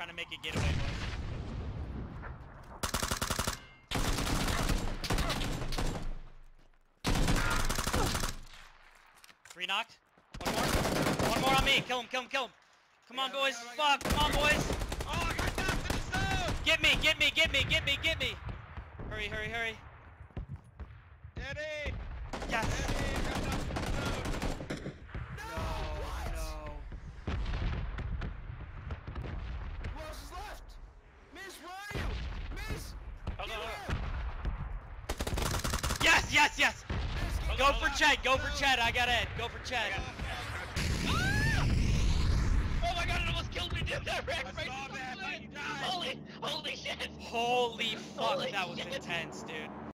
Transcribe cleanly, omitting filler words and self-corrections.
trying to make a getaway, boys. Three knocked. One more. One more on me. Kill him, kill him, kill him. Come on, boys. Fuck. Come on, boys. Oh, I got knocked in the zone! Get me, get me, get me, get me, get me. Hurry, hurry, hurry. Eddie! Yes. Eddie, got knocked in the zone! No, no. Who else is left? Miss, where are you? Miss! Hold Get on, here! Yes, yes, yes. Miss, get Go Hold for on. Chad, go for Chad. I got Ed. Go for Chad. Oh my god, it almost killed me, dude! That ran right saw into that, the but lane. you died. Holy shit! Holy fuck, Holy that was shit. intense, dude.